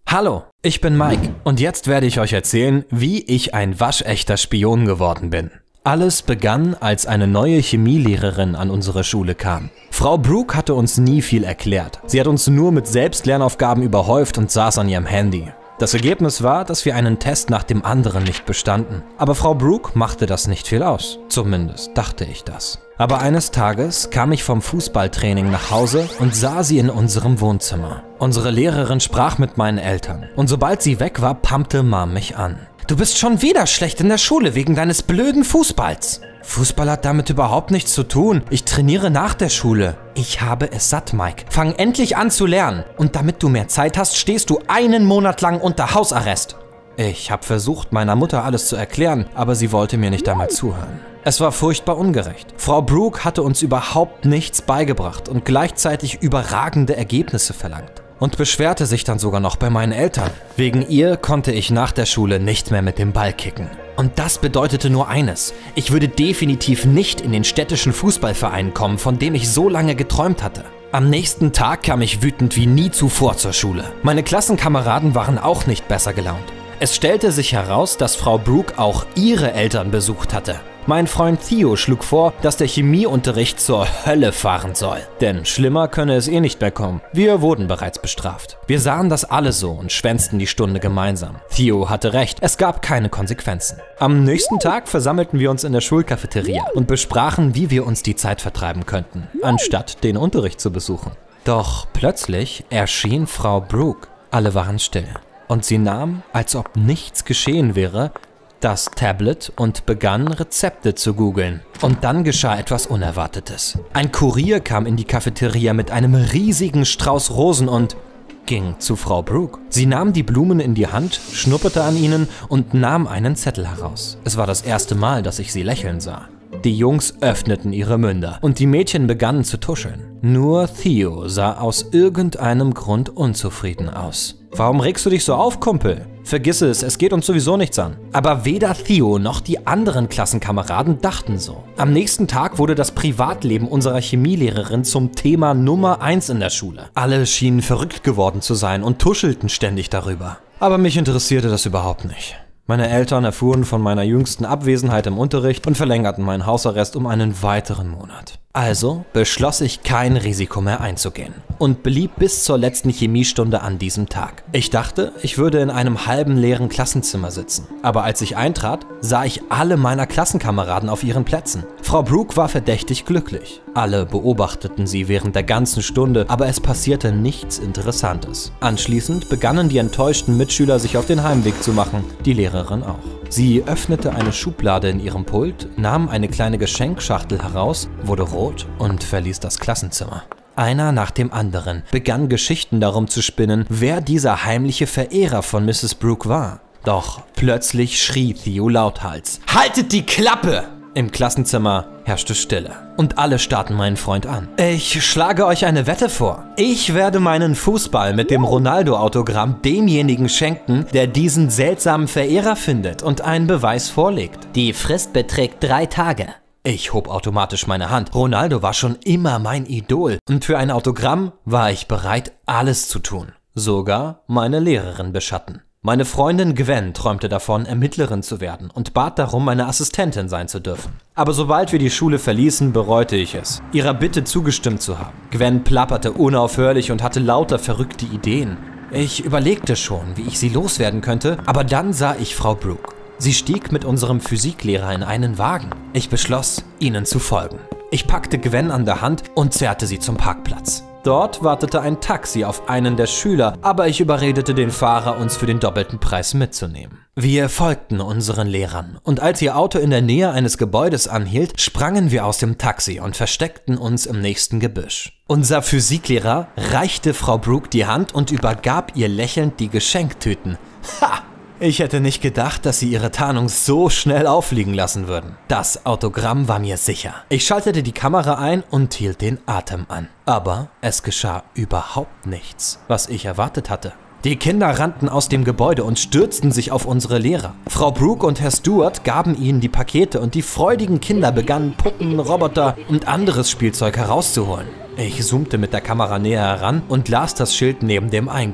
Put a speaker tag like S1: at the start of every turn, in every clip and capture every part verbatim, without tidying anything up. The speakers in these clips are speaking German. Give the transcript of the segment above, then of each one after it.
S1: Hallo, ich bin Mike und jetzt werde ich euch erzählen, wie ich ein waschechter Spion geworden bin. Alles begann, als eine neue Chemielehrerin an unsere Schule kam. Frau Brooke hatte uns nie viel erklärt. Sie hat uns nur mit Selbstlernaufgaben überhäuft und saß an ihrem Handy. Das Ergebnis war, dass wir einen Test nach dem anderen nicht bestanden. Aber Frau Brooke machte das nicht viel aus. Zumindest dachte ich das. Aber eines Tages kam ich vom Fußballtraining nach Hause und sah sie in unserem Wohnzimmer. Unsere Lehrerin sprach mit meinen Eltern. Und sobald sie weg war, pumpte Mom mich an. Du bist schon wieder schlecht in der Schule wegen deines blöden Fußballs. Fußball hat damit überhaupt nichts zu tun. Ich trainiere nach der Schule. Ich habe es satt, Mike. Fang endlich an zu lernen. Und damit du mehr Zeit hast, stehst du einen Monat lang unter Hausarrest. Ich habe versucht, meiner Mutter alles zu erklären, aber sie wollte mir nicht einmal zuhören. Es war furchtbar ungerecht. Frau Brooke hatte uns überhaupt nichts beigebracht und gleichzeitig überragende Ergebnisse verlangt. Und beschwerte sich dann sogar noch bei meinen Eltern. Wegen ihr konnte ich nach der Schule nicht mehr mit dem Ball kicken. Und das bedeutete nur eines: Ich würde definitiv nicht in den städtischen Fußballverein kommen, von dem ich so lange geträumt hatte. Am nächsten Tag kam ich wütend wie nie zuvor zur Schule. Meine Klassenkameraden waren auch nicht besser gelaunt. Es stellte sich heraus, dass Frau Brooke auch ihre Eltern besucht hatte. Mein Freund Theo schlug vor, dass der Chemieunterricht zur Hölle fahren soll. Denn schlimmer könne es eh nicht mehr kommen. Wir wurden bereits bestraft. Wir sahen das alle so und schwänzten die Stunde gemeinsam. Theo hatte recht, es gab keine Konsequenzen. Am nächsten Tag versammelten wir uns in der Schulcafeteria und besprachen, wie wir uns die Zeit vertreiben könnten, anstatt den Unterricht zu besuchen. Doch plötzlich erschien Frau Brooke. Alle waren still. Und sie nahm, als ob nichts geschehen wäre, das Tablet und begann, Rezepte zu googeln. Und dann geschah etwas Unerwartetes. Ein Kurier kam in die Cafeteria mit einem riesigen Strauß Rosen und ging zu Frau Brooke. Sie nahm die Blumen in die Hand, schnupperte an ihnen und nahm einen Zettel heraus. Es war das erste Mal, dass ich sie lächeln sah. Die Jungs öffneten ihre Münder und die Mädchen begannen zu tuscheln. Nur Theo sah aus irgendeinem Grund unzufrieden aus. Warum regst du dich so auf, Kumpel? Vergiss es, es geht uns sowieso nichts an. Aber weder Theo noch die anderen Klassenkameraden dachten so. Am nächsten Tag wurde das Privatleben unserer Chemielehrerin zum Thema Nummer eins in der Schule. Alle schienen verrückt geworden zu sein und tuschelten ständig darüber. Aber mich interessierte das überhaupt nicht. Meine Eltern erfuhren von meiner jüngsten Abwesenheit im Unterricht und verlängerten meinen Hausarrest um einen weiteren Monat. Also beschloss ich, kein Risiko mehr einzugehen und blieb bis zur letzten Chemiestunde an diesem Tag. Ich dachte, ich würde in einem halben leeren Klassenzimmer sitzen. Aber als ich eintrat, sah ich alle meiner Klassenkameraden auf ihren Plätzen. Frau Brooke war verdächtig glücklich. Alle beobachteten sie während der ganzen Stunde, aber es passierte nichts Interessantes. Anschließend begannen die enttäuschten Mitschüler sich auf den Heimweg zu machen, die Lehrerin auch. Sie öffnete eine Schublade in ihrem Pult, nahm eine kleine Geschenkschachtel heraus, wurde rot und verließ das Klassenzimmer. Einer nach dem anderen begann Geschichten darum zu spinnen, wer dieser heimliche Verehrer von Misses Brooke war. Doch plötzlich schrie Theo lauthals: Haltet die Klappe! Im Klassenzimmer herrschte Stille und alle starrten meinen Freund an. Ich schlage euch eine Wette vor. Ich werde meinen Fußball mit dem Ronaldo-Autogramm demjenigen schenken, der diesen seltsamen Verehrer findet und einen Beweis vorlegt. Die Frist beträgt drei Tage. Ich hob automatisch meine Hand. Ronaldo war schon immer mein Idol und für ein Autogramm war ich bereit, alles zu tun. Sogar meine Lehrerin beschatten. Meine Freundin Gwen träumte davon, Ermittlerin zu werden und bat darum, meine Assistentin sein zu dürfen. Aber sobald wir die Schule verließen, bereute ich es, ihrer Bitte zugestimmt zu haben. Gwen plapperte unaufhörlich und hatte lauter verrückte Ideen. Ich überlegte schon, wie ich sie loswerden könnte, aber dann sah ich Frau Brooke. Sie stieg mit unserem Physiklehrer in einen Wagen. Ich beschloss, ihnen zu folgen. Ich packte Gwen an der Hand und zerrte sie zum Parkplatz. Dort wartete ein Taxi auf einen der Schüler, aber ich überredete den Fahrer, uns für den doppelten Preis mitzunehmen. Wir folgten unseren Lehrern und als ihr Auto in der Nähe eines Gebäudes anhielt, sprangen wir aus dem Taxi und versteckten uns im nächsten Gebüsch. Unser Physiklehrer reichte Frau Brooke die Hand und übergab ihr lächelnd die Geschenktüten. Ha! Ich hätte nicht gedacht, dass sie ihre Tarnung so schnell auffliegen lassen würden. Das Autogramm war mir sicher. Ich schaltete die Kamera ein und hielt den Atem an. Aber es geschah überhaupt nichts, was ich erwartet hatte. Die Kinder rannten aus dem Gebäude und stürzten sich auf unsere Lehrer. Frau Brooke und Herr Stewart gaben ihnen die Pakete und die freudigen Kinder begannen Puppen, Roboter und anderes Spielzeug herauszuholen. Ich zoomte mit der Kamera näher heran und las das Schild neben dem Eingang.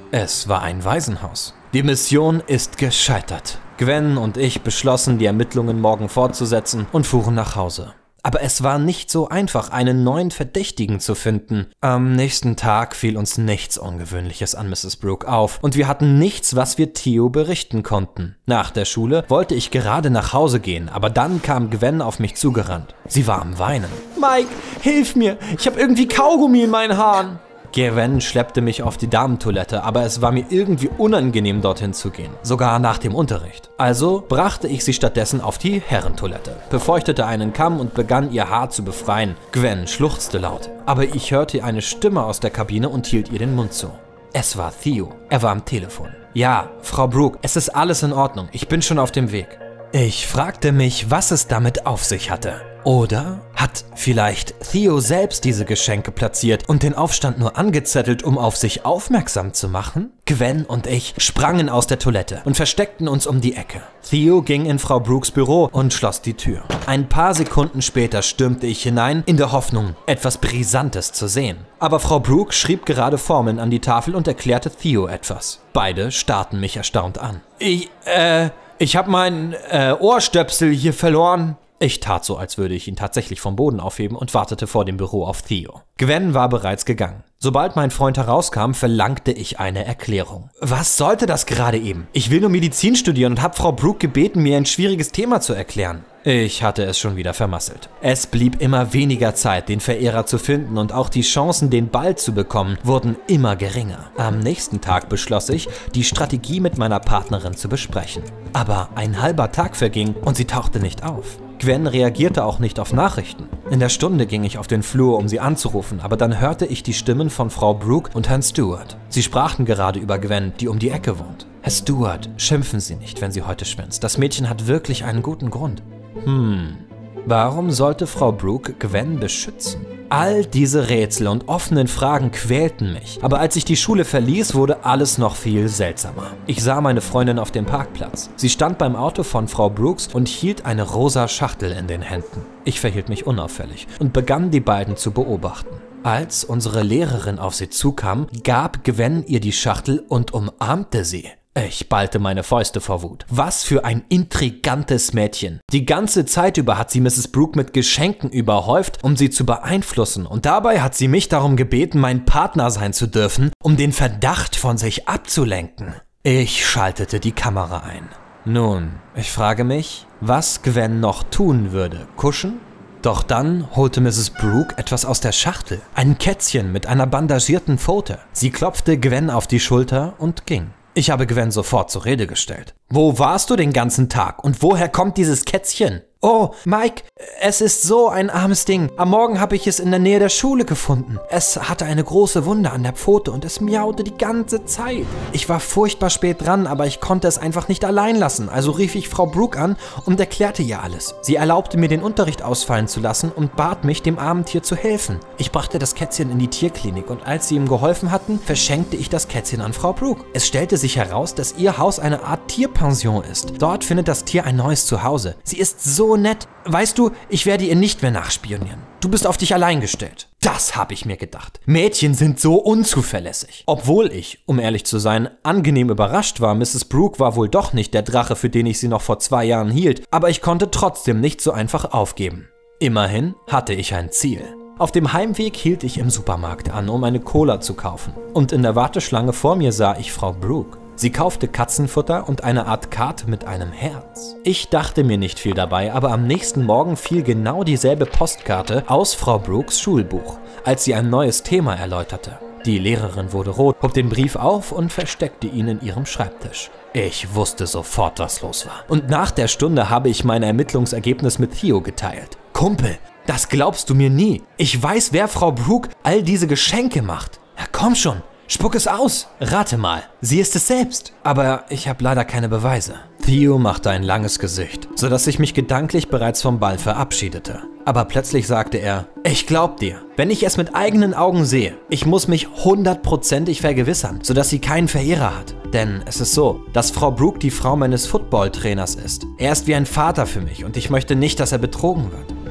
S1: Es war ein Waisenhaus. Die Mission ist gescheitert. Gwen und ich beschlossen, die Ermittlungen morgen fortzusetzen und fuhren nach Hause. Aber es war nicht so einfach, einen neuen Verdächtigen zu finden. Am nächsten Tag fiel uns nichts Ungewöhnliches an Misses Brooke auf und wir hatten nichts, was wir Theo berichten konnten. Nach der Schule wollte ich gerade nach Hause gehen, aber dann kam Gwen auf mich zugerannt. Sie war am Weinen. Mike, hilf mir! Ich habe irgendwie Kaugummi in meinen Haaren! Gwen schleppte mich auf die Damentoilette, aber es war mir irgendwie unangenehm, dorthin zu gehen. Sogar nach dem Unterricht. Also brachte ich sie stattdessen auf die Herrentoilette, befeuchtete einen Kamm und begann ihr Haar zu befreien. Gwen schluchzte laut, aber ich hörte eine Stimme aus der Kabine und hielt ihr den Mund zu. Es war Theo. Er war am Telefon. Ja, Frau Brooke, es ist alles in Ordnung. Ich bin schon auf dem Weg. Ich fragte mich, was es damit auf sich hatte. Oder hat vielleicht Theo selbst diese Geschenke platziert und den Aufstand nur angezettelt, um auf sich aufmerksam zu machen? Gwen und ich sprangen aus der Toilette und versteckten uns um die Ecke. Theo ging in Frau Brookes Büro und schloss die Tür. Ein paar Sekunden später stürmte ich hinein, in der Hoffnung, etwas Brisantes zu sehen. Aber Frau Brooke schrieb gerade Formeln an die Tafel und erklärte Theo etwas. Beide starrten mich erstaunt an. Ich, äh, ich habe meinen äh, Ohrstöpsel hier verloren. Ich tat so, als würde ich ihn tatsächlich vom Boden aufheben und wartete vor dem Büro auf Theo. Gwen war bereits gegangen. Sobald mein Freund herauskam, verlangte ich eine Erklärung. Was sollte das gerade eben? Ich will nur Medizin studieren und habe Frau Brooke gebeten, mir ein schwieriges Thema zu erklären. Ich hatte es schon wieder vermasselt. Es blieb immer weniger Zeit, den Verehrer zu finden und auch die Chancen, den Ball zu bekommen, wurden immer geringer. Am nächsten Tag beschloss ich, die Strategie mit meiner Partnerin zu besprechen. Aber ein halber Tag verging und sie tauchte nicht auf. Gwen reagierte auch nicht auf Nachrichten. In der Stunde ging ich auf den Flur, um sie anzurufen, aber dann hörte ich die Stimmen von Frau Brooke und Herrn Stewart. Sie sprachen gerade über Gwen, die um die Ecke wohnt. Herr Stewart, schimpfen Sie nicht, wenn sie heute schwänzt. Das Mädchen hat wirklich einen guten Grund. Hm, warum sollte Frau Brooke Gwen beschützen? All diese Rätsel und offenen Fragen quälten mich, aber als ich die Schule verließ, wurde alles noch viel seltsamer. Ich sah meine Freundin auf dem Parkplatz. Sie stand beim Auto von Frau Brooks und hielt eine rosa Schachtel in den Händen. Ich verhielt mich unauffällig und begann, die beiden zu beobachten. Als unsere Lehrerin auf sie zukam, gab Gwen ihr die Schachtel und umarmte sie. Ich ballte meine Fäuste vor Wut. Was für ein intrigantes Mädchen. Die ganze Zeit über hat sie Misses Brooke mit Geschenken überhäuft, um sie zu beeinflussen. Und dabei hat sie mich darum gebeten, mein Partner sein zu dürfen, um den Verdacht von sich abzulenken. Ich schaltete die Kamera ein. Nun, ich frage mich, was Gwen noch tun würde. Kuschen? Doch dann holte Misses Brooke etwas aus der Schachtel. Ein Kätzchen mit einer bandagierten Pfote. Sie klopfte Gwen auf die Schulter und ging. Ich habe Gwen sofort zur Rede gestellt. Wo warst du den ganzen Tag und woher kommt dieses Kätzchen? Oh, Mike, es ist so ein armes Ding. Am Morgen habe ich es in der Nähe der Schule gefunden. Es hatte eine große Wunde an der Pfote und es miaute die ganze Zeit. Ich war furchtbar spät dran, aber ich konnte es einfach nicht allein lassen. Also rief ich Frau Brooke an und erklärte ihr alles. Sie erlaubte mir, den Unterricht ausfallen zu lassen und bat mich, dem armen Tier zu helfen. Ich brachte das Kätzchen in die Tierklinik und als sie ihm geholfen hatten, verschenkte ich das Kätzchen an Frau Brooke. Es stellte sich heraus, dass ihr Haus eine Art Tierpension ist. Dort findet das Tier ein neues Zuhause. Sie ist so nett. Weißt du, ich werde ihr nicht mehr nachspionieren. Du bist auf dich allein gestellt. Das habe ich mir gedacht. Mädchen sind so unzuverlässig. Obwohl ich, um ehrlich zu sein, angenehm überrascht war, Misses Brooke war wohl doch nicht der Drache, für den ich sie noch vor zwei Jahren hielt, aber ich konnte trotzdem nicht so einfach aufgeben. Immerhin hatte ich ein Ziel. Auf dem Heimweg hielt ich im Supermarkt an, um eine Cola zu kaufen. Und in der Warteschlange vor mir sah ich Frau Brooke. Sie kaufte Katzenfutter und eine Art Karte mit einem Herz. Ich dachte mir nicht viel dabei, aber am nächsten Morgen fiel genau dieselbe Postkarte aus Frau Brookes Schulbuch, als sie ein neues Thema erläuterte. Die Lehrerin wurde rot, hob den Brief auf und versteckte ihn in ihrem Schreibtisch. Ich wusste sofort, was los war. Und nach der Stunde habe ich mein Ermittlungsergebnis mit Theo geteilt. Kumpel, das glaubst du mir nie. Ich weiß, wer Frau Brooke all diese Geschenke macht. Ja, komm schon. Spuck es aus! Rate mal, sie ist es selbst. Aber ich habe leider keine Beweise. Theo machte ein langes Gesicht, sodass ich mich gedanklich bereits vom Ball verabschiedete. Aber plötzlich sagte er, ich glaub dir, wenn ich es mit eigenen Augen sehe, ich muss mich hundertprozentig vergewissern, sodass sie keinen Verehrer hat. Denn es ist so, dass Frau Brooke die Frau meines Footballtrainers ist. Er ist wie ein Vater für mich und ich möchte nicht, dass er betrogen wird.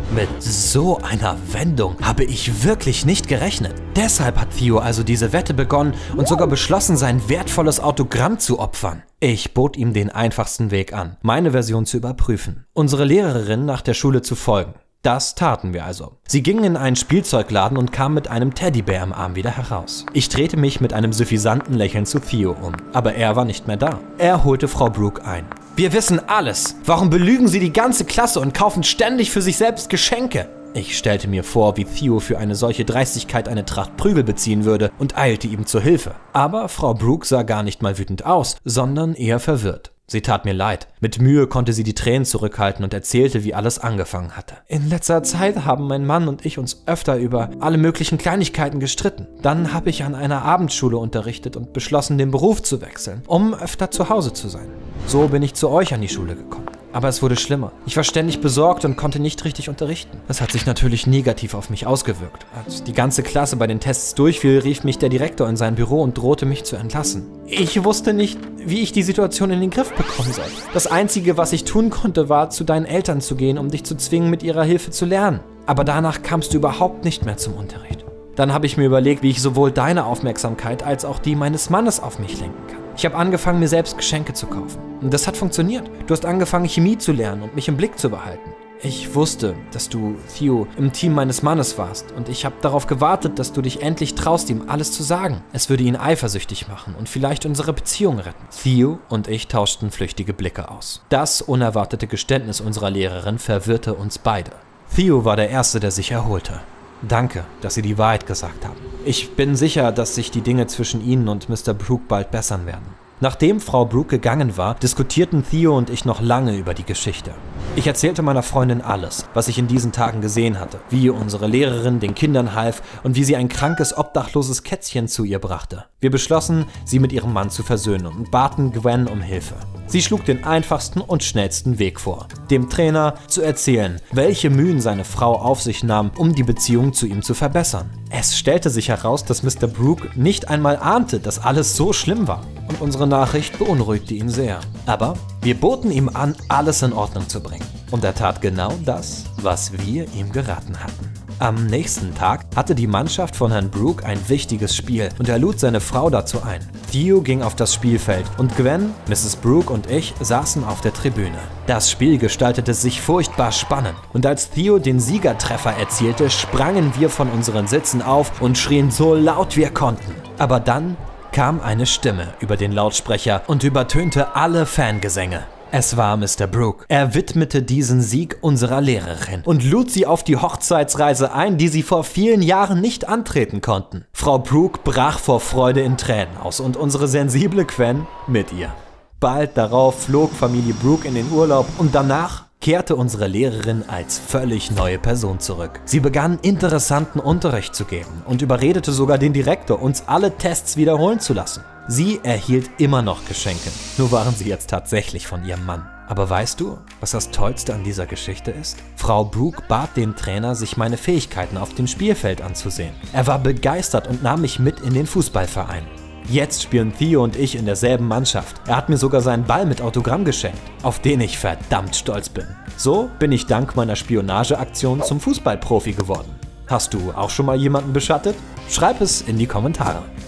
S1: Mit so einer Wendung habe ich wirklich nicht gerechnet. Deshalb hat Theo also diese Wette begonnen und sogar beschlossen, sein wertvolles Autogramm zu opfern. Ich bot ihm den einfachsten Weg an, meine Version zu überprüfen, unsere Lehrerin nach der Schule zu folgen. Das taten wir also. Sie gingen in einen Spielzeugladen und kamen mit einem Teddybär im Arm wieder heraus. Ich drehte mich mit einem suffisanten Lächeln zu Theo um, aber er war nicht mehr da. Er holte Frau Brooke ein. Wir wissen alles. Warum belügen Sie die ganze Klasse und kaufen ständig für sich selbst Geschenke? Ich stellte mir vor, wie Theo für eine solche Dreistigkeit eine Tracht Prügel beziehen würde und eilte ihm zur Hilfe. Aber Frau Brooke sah gar nicht mal wütend aus, sondern eher verwirrt. Sie tat mir leid. Mit Mühe konnte sie die Tränen zurückhalten und erzählte, wie alles angefangen hatte. In letzter Zeit haben mein Mann und ich uns öfter über alle möglichen Kleinigkeiten gestritten. Dann habe ich an einer Abendschule unterrichtet und beschlossen, den Beruf zu wechseln, um öfter zu Hause zu sein. So bin ich zu euch an die Schule gekommen. Aber es wurde schlimmer. Ich war ständig besorgt und konnte nicht richtig unterrichten. Das hat sich natürlich negativ auf mich ausgewirkt. Als die ganze Klasse bei den Tests durchfiel, rief mich der Direktor in sein Büro und drohte mich zu entlassen. Ich wusste nicht, wie ich die Situation in den Griff bekommen soll. Das Einzige, was ich tun konnte, war, zu deinen Eltern zu gehen, um dich zu zwingen, mit ihrer Hilfe zu lernen. Aber danach kamst du überhaupt nicht mehr zum Unterricht. Dann habe ich mir überlegt, wie ich sowohl deine Aufmerksamkeit als auch die meines Mannes auf mich lenken kann. Ich habe angefangen, mir selbst Geschenke zu kaufen. Und das hat funktioniert. Du hast angefangen, Chemie zu lernen und mich im Blick zu behalten. Ich wusste, dass du, Theo, im Team meines Mannes warst und ich habe darauf gewartet, dass du dich endlich traust, ihm alles zu sagen. Es würde ihn eifersüchtig machen und vielleicht unsere Beziehung retten. Theo und ich tauschten flüchtige Blicke aus. Das unerwartete Geständnis unserer Lehrerin verwirrte uns beide. Theo war der Erste, der sich erholte. Danke, dass Sie die Wahrheit gesagt haben. Ich bin sicher, dass sich die Dinge zwischen Ihnen und Mister Brooke bald bessern werden. Nachdem Frau Brooke gegangen war, diskutierten Theo und ich noch lange über die Geschichte. Ich erzählte meiner Freundin alles, was ich in diesen Tagen gesehen hatte, wie unsere Lehrerin den Kindern half und wie sie ein krankes, obdachloses Kätzchen zu ihr brachte. Wir beschlossen, sie mit ihrem Mann zu versöhnen und baten Gwen um Hilfe. Sie schlug den einfachsten und schnellsten Weg vor, dem Trainer zu erzählen, welche Mühen seine Frau auf sich nahm, um die Beziehung zu ihm zu verbessern. Es stellte sich heraus, dass Mister Brooke nicht einmal ahnte, dass alles so schlimm war. Und unsere Nachricht beunruhigte ihn sehr. Aber wir boten ihm an, alles in Ordnung zu bringen. Und er tat genau das, was wir ihm geraten hatten. Am nächsten Tag hatte die Mannschaft von Herrn Brooke ein wichtiges Spiel und er lud seine Frau dazu ein. Theo ging auf das Spielfeld und Gwen, Misses Brooke und ich saßen auf der Tribüne. Das Spiel gestaltete sich furchtbar spannend und als Theo den Siegertreffer erzielte, sprangen wir von unseren Sitzen auf und schrien so laut wir konnten. Aber dann kam eine Stimme über den Lautsprecher und übertönte alle Fangesänge. Es war Mister Brooke. Er widmete diesen Sieg unserer Lehrerin und lud sie auf die Hochzeitsreise ein, die sie vor vielen Jahren nicht antreten konnten. Frau Brooke brach vor Freude in Tränen aus und unsere sensible Gwen mit ihr. Bald darauf flog Familie Brooke in den Urlaub und danach kehrte unsere Lehrerin als völlig neue Person zurück. Sie begann interessanten Unterricht zu geben und überredete sogar den Direktor, uns alle Tests wiederholen zu lassen. Sie erhielt immer noch Geschenke, nur waren sie jetzt tatsächlich von ihrem Mann. Aber weißt du, was das Tollste an dieser Geschichte ist? Frau Brooke bat den Trainer, sich meine Fähigkeiten auf dem Spielfeld anzusehen. Er war begeistert und nahm mich mit in den Fußballverein. Jetzt spielen Theo und ich in derselben Mannschaft. Er hat mir sogar seinen Ball mit Autogramm geschenkt, auf den ich verdammt stolz bin. So bin ich dank meiner Spionageaktion zum Fußballprofi geworden. Hast du auch schon mal jemanden beschattet? Schreib es in die Kommentare.